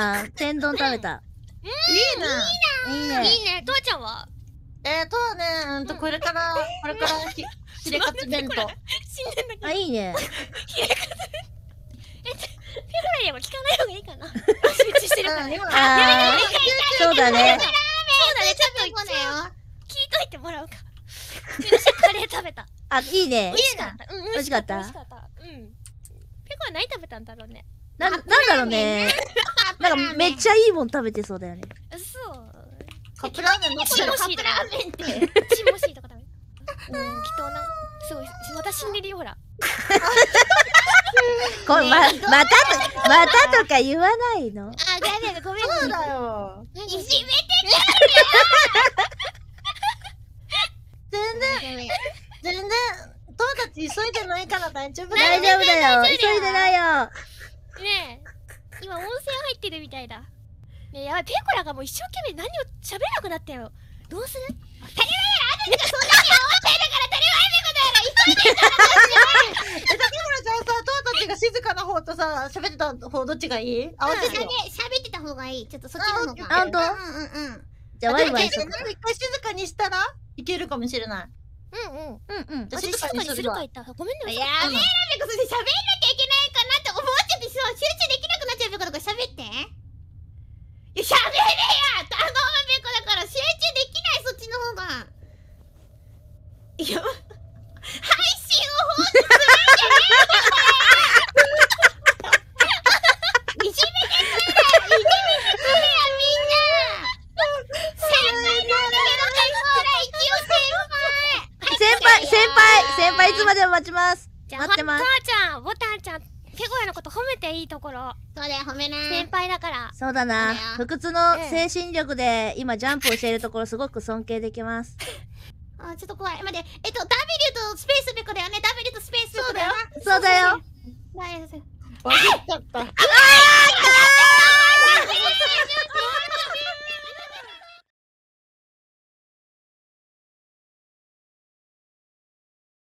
ゃん、天丼食べた。 いいな。 いいね。 いいね。とわちゃんはとはね、これからヒレカツ弁当。 死んでんだけど。 あ、いいね。 ヒレカツ。ペコラにも聞かない方がいいかな。集中してるから。 あー、そうだね。 そうだね、ちょっとそうだよ。 聞いといてもらうか。私カレー食べた。 あ、いいね美。味しかった。うん、 美味しかった美味しかった。うん。ペコは何食べたんだろうね。 なんだろうね。なんかめっちゃいいもん食べてそうだよね。 そう。 カップラーメンのチモシーとか。 ラーメンって。 チモシーとか食べた。うん、きっとな。すごい。また死んでるよ、ほら。 これ、またとか言わないの。 あ、ごめん。 そうだよ。 いじめて全然、トウたち急いでないから大丈夫だ大よ。 丈夫だよ。急いでないよ。 ねえ、今温泉入ってるみたいだ。ねえ、やばい、ペコラがもう一生懸命何を喋らなくなったよ。どうする？ 竹村ちゃんさ、トウたちが静かな方とさ、喋ってた方どっちがいい？合わせてよ。 喋ってた方がいい。ちょっとそっちの方が。 あ、ほんと？ うん。 じゃあワイワイしよう。 一回静かにしたらいけるかもしれない。 うん。 うんうん。 じゃあ静かにするか言った。ごめんね。 やめー、ラメコそれ喋んなきゃいけないかなって思っちゃってさ、集中できなくなっちゃうペコだから喋って。いや、喋れや頼むペコだから集中できない、そっちの方が。いや、配信を放置するんじゃねえよいじめてくれや、みんな先輩なんだけど、ほら、一応先輩いつまでも待ちます。 じゃあ、 待ってますとわちゃん、ボタンちゃん、ペコラのこと褒めていいところ。 そうだよ、褒めな先輩だから。 そうだな。不屈の精神力で今ジャンプをしているところすごく尊敬できます。 あ、ちょっと怖い。待って、W とスペースペコだよね。W とスペースペコだよな。 そうだよ。 大丈夫。 わかっちゃった。